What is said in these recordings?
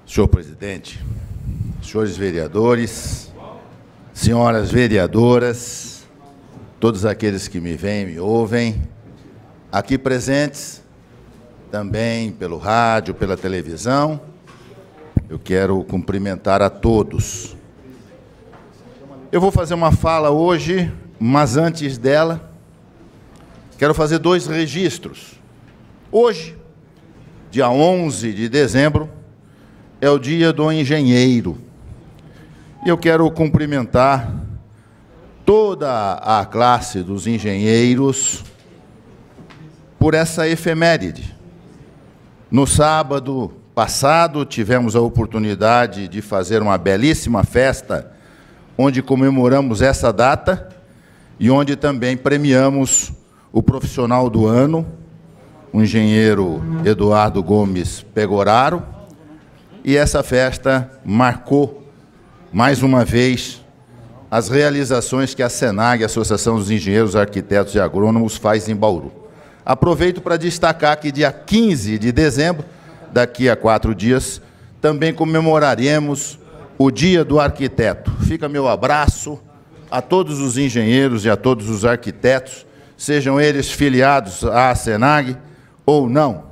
Senhor presidente, senhores vereadores, senhoras vereadoras, todos aqueles que me veem, me ouvem, aqui presentes, também pelo rádio, pela televisão, eu quero cumprimentar a todos. Eu vou fazer uma fala hoje, mas antes dela, quero fazer 2 registros. Hoje, dia 11 de dezembro, é o dia do engenheiro. E eu quero cumprimentar toda a classe dos engenheiros por essa efeméride. No sábado passado, tivemos a oportunidade de fazer uma belíssima festa, onde comemoramos essa data e onde também premiamos o profissional do ano, o engenheiro Eduardo Gomes Pegoraro, e essa festa marcou, mais uma vez, as realizações que a SENAG, a Associação dos Engenheiros, Arquitetos e Agrônomos, faz em Bauru. Aproveito para destacar que dia 15 de dezembro, daqui a 4 dias, também comemoraremos o Dia do Arquiteto. Fica meu abraço a todos os engenheiros e a todos os arquitetos, sejam eles filiados à SENAG ou não.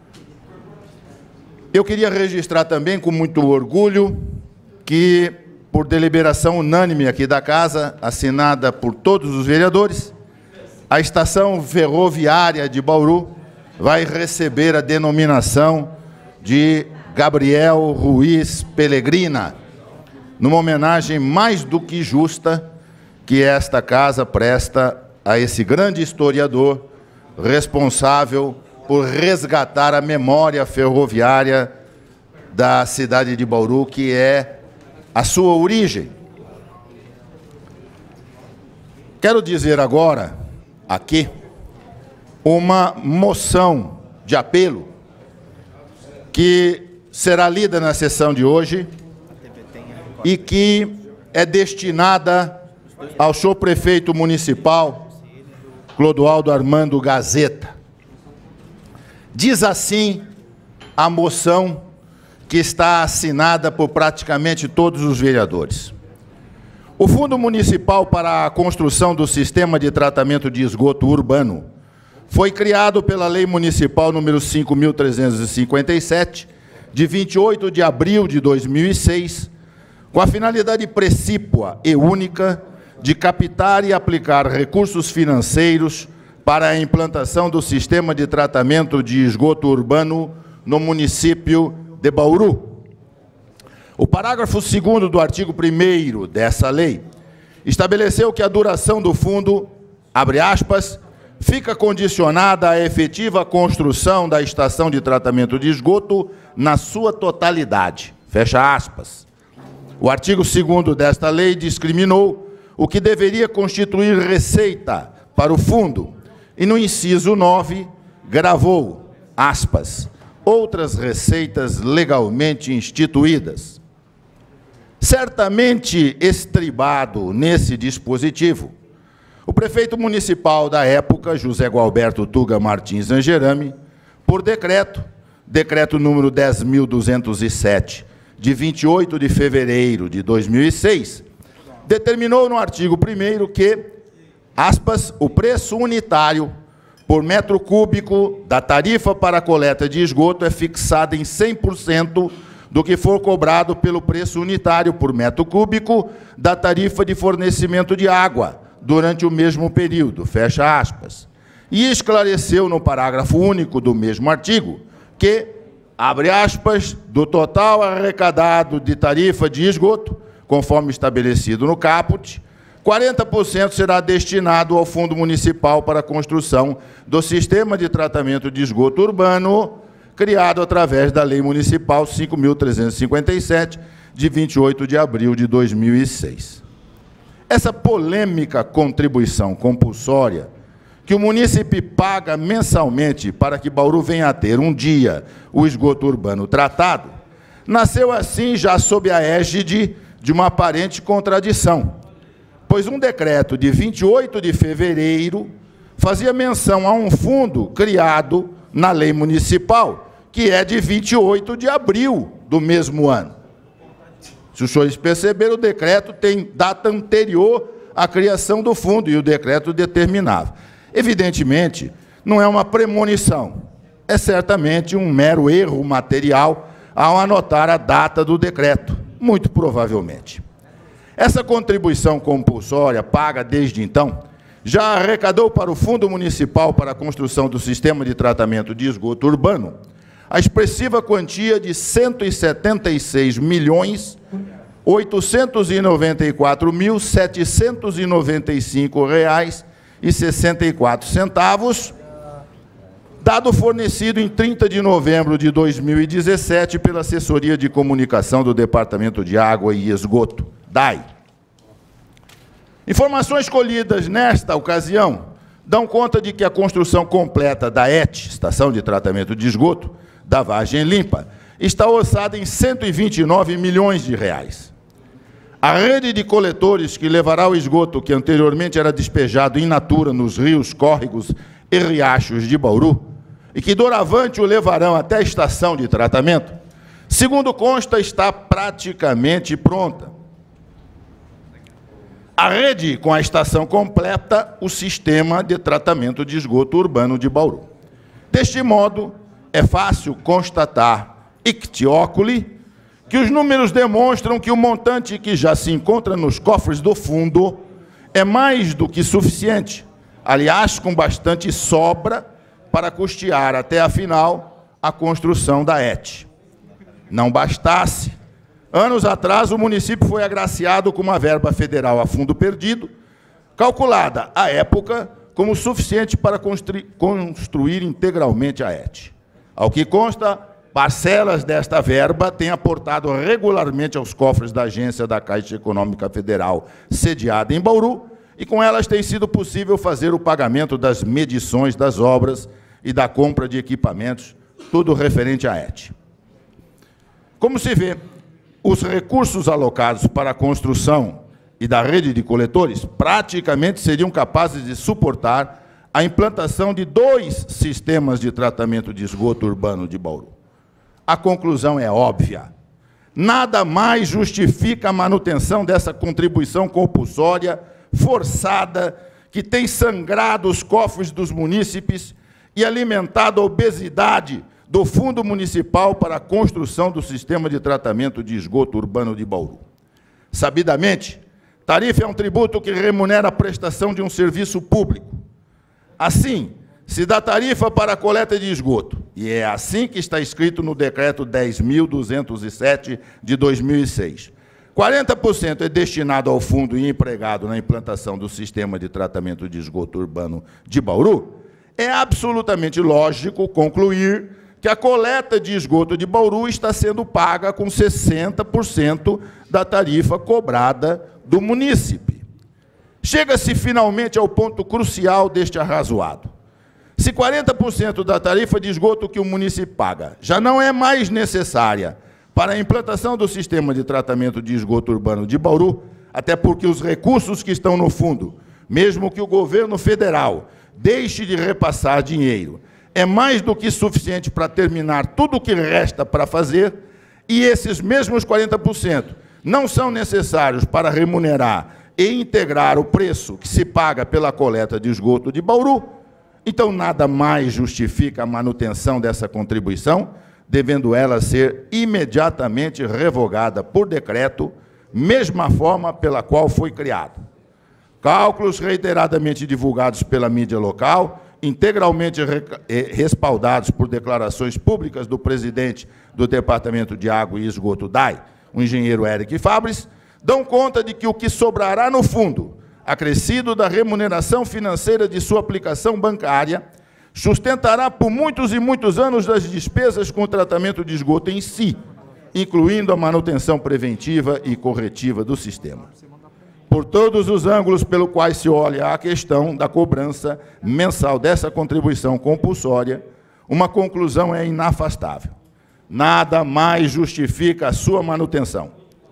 Eu queria registrar também, com muito orgulho, que, por deliberação unânime aqui da Casa, assinada por todos os vereadores, a Estação Ferroviária de Bauru vai receber a denominação de Gabriel Ruiz Pellegrina, numa homenagem mais do que justa que esta Casa presta a esse grande historiador responsável por resgatar a memória ferroviária da cidade de Bauru, que é a sua origem. Quero dizer agora, aqui, uma moção de apelo que será lida na sessão de hoje e que é destinada ao senhor prefeito municipal, Clodoaldo Armando Gazeta. Diz assim a moção, que está assinada por praticamente todos os vereadores. O Fundo Municipal para a Construção do Sistema de Tratamento de Esgoto Urbano foi criado pela Lei Municipal número 5.357, de 28 de abril de 2006, com a finalidade precípua e única de captar e aplicar recursos financeiros para a implantação do sistema de tratamento de esgoto urbano no município de Bauru. O parágrafo 2º do artigo 1º dessa lei estabeleceu que a duração do fundo, abre aspas, fica condicionada à efetiva construção da estação de tratamento de esgoto na sua totalidade, fecha aspas. O artigo 2º desta lei discriminou o que deveria constituir receita para o fundo, e no inciso 9, gravou, aspas, outras receitas legalmente instituídas. Certamente estribado nesse dispositivo, o prefeito municipal da época, José Gualberto Tuga Martins Angerame, por decreto número 10.207, de 28 de fevereiro de 2006, determinou no artigo 1º que, aspas, o preço unitário por metro cúbico da tarifa para a coleta de esgoto é fixado em 100% do que for cobrado pelo preço unitário por metro cúbico da tarifa de fornecimento de água durante o mesmo período, fecha aspas. E esclareceu no parágrafo único do mesmo artigo que, abre aspas, do total arrecadado de tarifa de esgoto, conforme estabelecido no caput, 40% será destinado ao Fundo Municipal para a construção do Sistema de Tratamento de Esgoto Urbano, criado através da Lei Municipal 5.357, de 28 de abril de 2006. Essa polêmica contribuição compulsória que o munícipe paga mensalmente para que Bauru venha a ter um dia o esgoto urbano tratado, nasceu assim já sob a égide de uma aparente contradição, pois um decreto de 28 de fevereiro fazia menção a um fundo criado na lei municipal, que é de 28 de abril do mesmo ano. Se os senhores perceberam, o decreto tem data anterior à criação do fundo, e o decreto determinava. Evidentemente, não é uma premonição, é certamente um mero erro material ao anotar a data do decreto, muito provavelmente. Essa contribuição compulsória, paga desde então, já arrecadou para o Fundo Municipal para a Construção do Sistema de Tratamento de Esgoto Urbano a expressiva quantia de R$ 176.894.795,64, dado fornecido em 30 de novembro de 2017 pela Assessoria de Comunicação do Departamento de Água e Esgoto, DAI. Informações colhidas nesta ocasião dão conta de que a construção completa da ET, Estação de Tratamento de Esgoto, da Vargem Limpa, está orçada em R$ 129 milhões de reais. A rede de coletores que levará o esgoto que anteriormente era despejado in natura nos rios, córregos e riachos de Bauru, e que doravante o levarão até a estação de tratamento, segundo consta, está praticamente pronta. A rede com a estação completa o sistema de tratamento de esgoto urbano de Bauru. Deste modo, é fácil constatar, icti oculi, que os números demonstram que o montante que já se encontra nos cofres do fundo é mais do que suficiente, aliás, com bastante sobra para custear até a final a construção da ET. Não bastasse, anos atrás o município foi agraciado com uma verba federal a fundo perdido, calculada, à época, como suficiente para construir integralmente a ET. Ao que consta, parcelas desta verba têm aportado regularmente aos cofres da agência da Caixa Econômica Federal, sediada em Bauru, e com elas tem sido possível fazer o pagamento das medições das obras e da compra de equipamentos, tudo referente à ET. Como se vê, os recursos alocados para a construção e da rede de coletores praticamente seriam capazes de suportar a implantação de 2 sistemas de tratamento de esgoto urbano de Bauru. A conclusão é óbvia. Nada mais justifica a manutenção dessa contribuição compulsória, forçada, que tem sangrado os cofres dos munícipes e alimentado a obesidade do Fundo Municipal para a construção do sistema de tratamento de esgoto urbano de Bauru. Sabidamente, tarifa é um tributo que remunera a prestação de um serviço público. Assim, se dá tarifa para a coleta de esgoto, e é assim que está escrito no Decreto 10.207 de 2006. 40% é destinado ao fundo e empregado na implantação do sistema de tratamento de esgoto urbano de Bauru. É absolutamente lógico concluir que a coleta de esgoto de Bauru está sendo paga com 60% da tarifa cobrada do munícipe. Chega-se finalmente ao ponto crucial deste arrazoado. Se 40% da tarifa de esgoto que o município paga já não é mais necessária para a implantação do sistema de tratamento de esgoto urbano de Bauru, até porque os recursos que estão no fundo, mesmo que o governo federal deixe de repassar dinheiro, é mais do que suficiente para terminar tudo o que resta para fazer, e esses mesmos 40% não são necessários para remunerar e integrar o preço que se paga pela coleta de esgoto de Bauru, então nada mais justifica a manutenção dessa contribuição, devendo ela ser imediatamente revogada por decreto, mesma forma pela qual foi criado. Cálculos reiteradamente divulgados pela mídia local, integralmente respaldados por declarações públicas do presidente do Departamento de Água e Esgoto DAI, o engenheiro Eric Fabres, dão conta de que o que sobrará no fundo, acrescido da remuneração financeira de sua aplicação bancária, sustentará por muitos e muitos anos as despesas com o tratamento de esgoto em si, incluindo a manutenção preventiva e corretiva do sistema. Por todos os ângulos pelo quais se olha a questão da cobrança mensal dessa contribuição compulsória, uma conclusão é inafastável. Nada mais justifica a sua manutenção.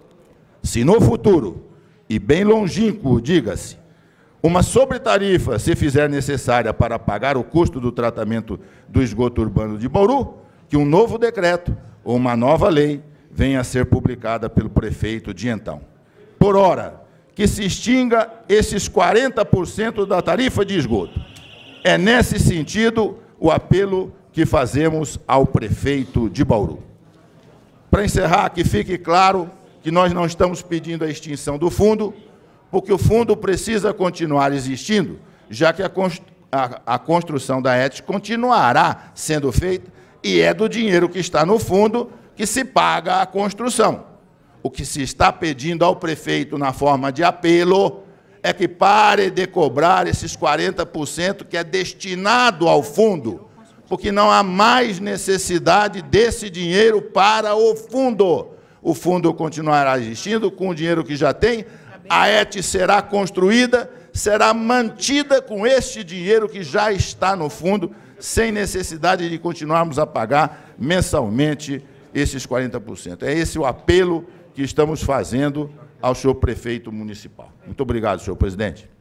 Se no futuro, e bem longínquo, diga-se, uma sobretarifa se fizer necessária para pagar o custo do tratamento do esgoto urbano de Bauru, que um novo decreto ou uma nova lei venha a ser publicada pelo prefeito de então. Por hora, que se extinga esses 40% da tarifa de esgoto. É nesse sentido o apelo que fazemos ao prefeito de Bauru. Para encerrar, que fique claro que nós não estamos pedindo a extinção do fundo, porque o fundo precisa continuar existindo, já que a construção da ET continuará sendo feita e é do dinheiro que está no fundo que se paga a construção. O que se está pedindo ao prefeito na forma de apelo é que pare de cobrar esses 40% que é destinado ao fundo, porque não há mais necessidade desse dinheiro para o fundo. O fundo continuará existindo com o dinheiro que já tem, a ET será construída, será mantida com este dinheiro que já está no fundo, sem necessidade de continuarmos a pagar mensalmente esses 40%. É esse o apelo que estamos fazendo ao senhor prefeito municipal. Muito obrigado, senhor presidente.